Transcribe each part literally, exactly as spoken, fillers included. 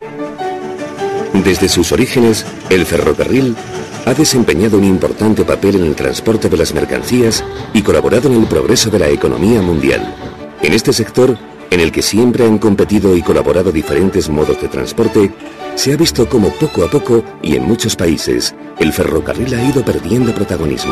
Desde sus orígenes, el ferrocarril ha desempeñado un importante papel en el transporte de las mercancías y colaborado en el progreso de la economía mundial. En este sector, en el que siempre han competido y colaborado diferentes modos de transporte, se ha visto como poco a poco, y en muchos países, el ferrocarril ha ido perdiendo protagonismo.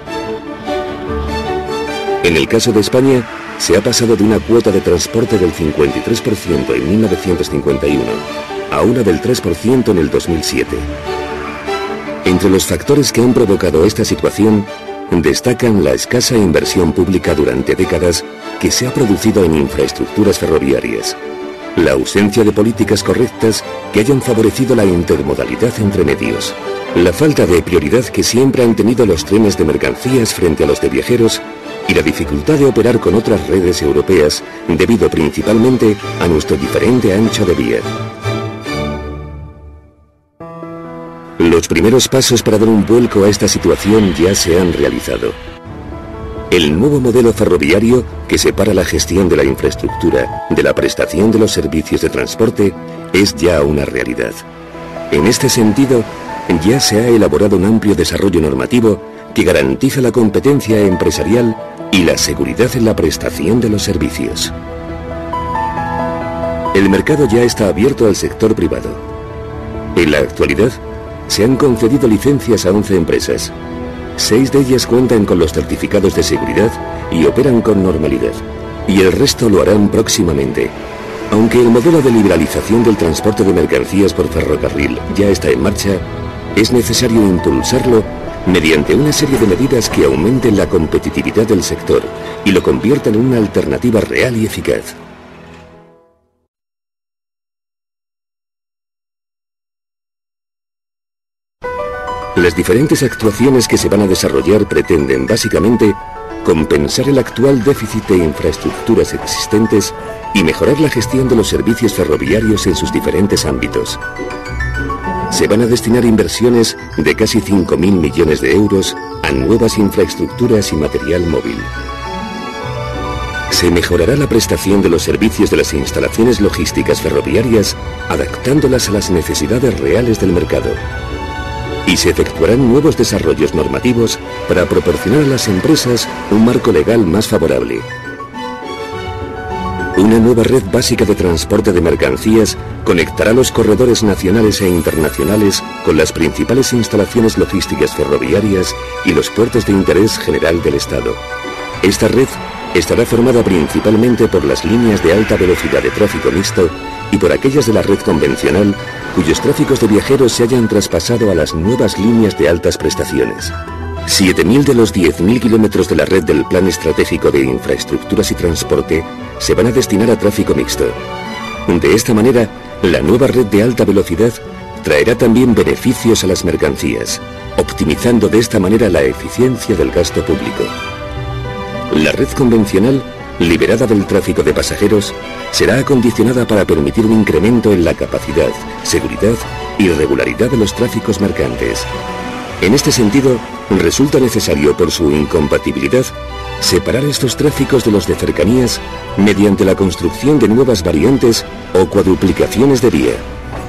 En el caso de España, se ha pasado de una cuota de transporte del cincuenta y tres por ciento en mil novecientos cincuenta y uno a una del tres por ciento en el dos mil siete. Entre los factores que han provocado esta situación, destacan la escasa inversión pública durante décadas que se ha producido en infraestructuras ferroviarias, la ausencia de políticas correctas que hayan favorecido la intermodalidad entre medios, la falta de prioridad que siempre han tenido los trenes de mercancías frente a los de viajeros y la dificultad de operar con otras redes europeas debido principalmente a nuestro diferente ancho de vía. Los primeros pasos para dar un vuelco a esta situación ya se han realizado. El nuevo modelo ferroviario que separa la gestión de la infraestructura de la prestación de los servicios de transporte es ya una realidad. En este sentido, ya se ha elaborado un amplio desarrollo normativo que garantiza la competencia empresarial y la seguridad en la prestación de los servicios. El mercado ya está abierto al sector privado. En la actualidad, se han concedido licencias a once empresas. Seis de ellas cuentan con los certificados de seguridad y operan con normalidad, y el resto lo harán próximamente. Aunque el modelo de liberalización del transporte de mercancías por ferrocarril ya está en marcha, es necesario impulsarlo mediante una serie de medidas que aumenten la competitividad del sector y lo conviertan en una alternativa real y eficaz. Las diferentes actuaciones que se van a desarrollar pretenden, básicamente, compensar el actual déficit de infraestructuras existentes y mejorar la gestión de los servicios ferroviarios en sus diferentes ámbitos. Se van a destinar inversiones de casi cinco mil millones de euros a nuevas infraestructuras y material móvil. Se mejorará la prestación de los servicios de las instalaciones logísticas ferroviarias, adaptándolas a las necesidades reales del mercado. Y se efectuarán nuevos desarrollos normativos para proporcionar a las empresas un marco legal más favorable. Una nueva red básica de transporte de mercancías conectará los corredores nacionales e internacionales con las principales instalaciones logísticas ferroviarias y los puertos de interés general del Estado. Esta red estará formada principalmente por las líneas de alta velocidad de tráfico mixto y por aquellas de la red convencional cuyos tráficos de viajeros se hayan traspasado a las nuevas líneas de altas prestaciones. siete mil de los diez mil kilómetros de la red del Plan Estratégico de Infraestructuras y Transporte se van a destinar a tráfico mixto. De esta manera, la nueva red de alta velocidad traerá también beneficios a las mercancías, optimizando de esta manera la eficiencia del gasto público. La red convencional, liberada del tráfico de pasajeros, será acondicionada para permitir un incremento en la capacidad, seguridad y regularidad de los tráficos mercantes. En este sentido, resulta necesario, por su incompatibilidad, separar estos tráficos de los de cercanías mediante la construcción de nuevas variantes o cuadruplicaciones de vía.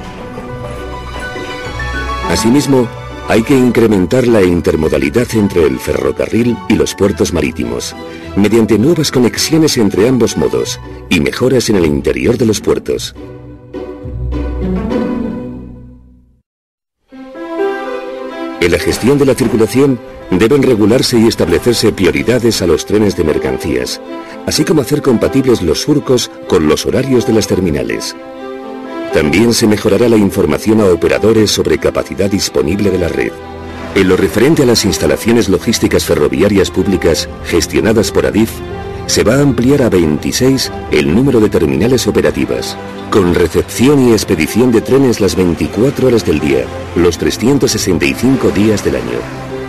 Asimismo, hay que incrementar la intermodalidad entre el ferrocarril y los puertos marítimos, mediante nuevas conexiones entre ambos modos y mejoras en el interior de los puertos. En la gestión de la circulación deben regularse y establecerse prioridades a los trenes de mercancías, así como hacer compatibles los surcos con los horarios de las terminales. También se mejorará la información a operadores sobre capacidad disponible de la red. En lo referente a las instalaciones logísticas ferroviarias públicas gestionadas por Adif, se va a ampliar a veintiséis el número de terminales operativas, con recepción y expedición de trenes las veinticuatro horas del día, los trescientos sesenta y cinco días del año.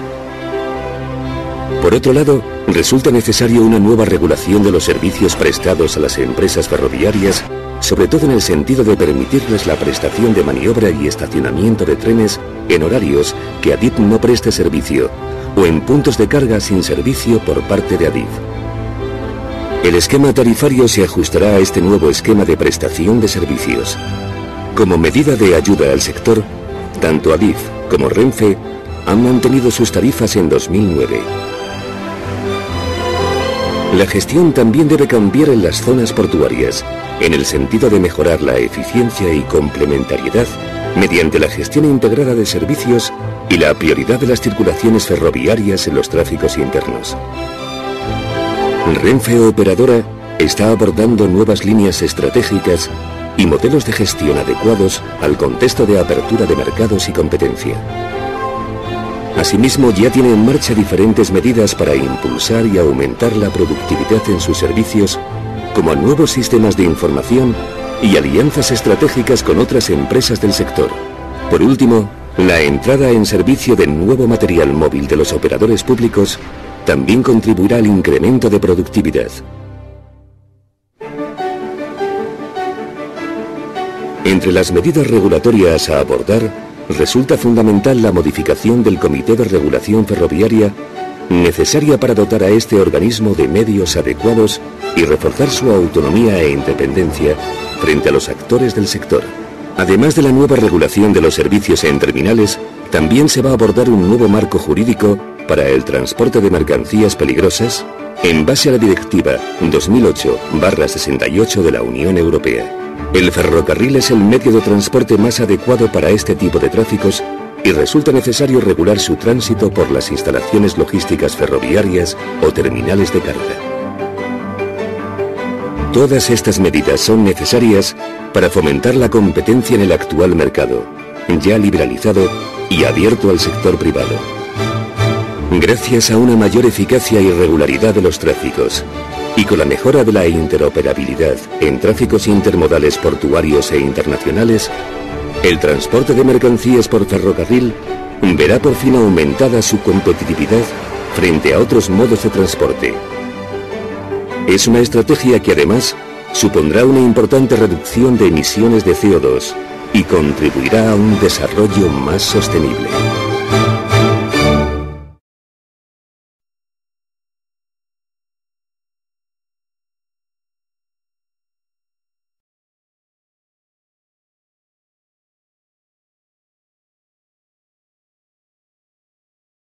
Por otro lado, resulta necesario una nueva regulación de los servicios prestados a las empresas ferroviarias, sobre todo en el sentido de permitirles la prestación de maniobra y estacionamiento de trenes en horarios que Adif no preste servicio, o en puntos de carga sin servicio por parte de Adif. El esquema tarifario se ajustará a este nuevo esquema de prestación de servicios. Como medida de ayuda al sector, tanto Adif como Renfe han mantenido sus tarifas en dos mil nueve. La gestión también debe cambiar en las zonas portuarias, en el sentido de mejorar la eficiencia y complementariedad mediante la gestión integrada de servicios y la prioridad de las circulaciones ferroviarias en los tráficos internos. Renfe Operadora está abordando nuevas líneas estratégicas y modelos de gestión adecuados al contexto de apertura de mercados y competencia. Asimismo, ya tiene en marcha diferentes medidas para impulsar y aumentar la productividad en sus servicios, como nuevos sistemas de información y alianzas estratégicas con otras empresas del sector. Por último, la entrada en servicio de nuevo material móvil de los operadores públicos también contribuirá al incremento de productividad. Entre las medidas regulatorias a abordar, resulta fundamental la modificación del Comité de Regulación Ferroviaria, necesaria para dotar a este organismo de medios adecuados y reforzar su autonomía e independencia frente a los actores del sector. Además de la nueva regulación de los servicios en terminales, también se va a abordar un nuevo marco jurídico para el transporte de mercancías peligrosas en base a la Directiva dos mil ocho barra sesenta y ocho de la Unión Europea. El ferrocarril es el medio de transporte más adecuado para este tipo de tráficos y resulta necesario regular su tránsito por las instalaciones logísticas ferroviarias o terminales de carga. Todas estas medidas son necesarias para fomentar la competencia en el actual mercado, ya liberalizado y abierto al sector privado. Gracias a una mayor eficacia y regularidad de los tráficos, y con la mejora de la interoperabilidad en tráficos intermodales portuarios e internacionales, el transporte de mercancías por ferrocarril verá por fin aumentada su competitividad frente a otros modos de transporte. Es una estrategia que además supondrá una importante reducción de emisiones de C O dos y contribuirá a un desarrollo más sostenible.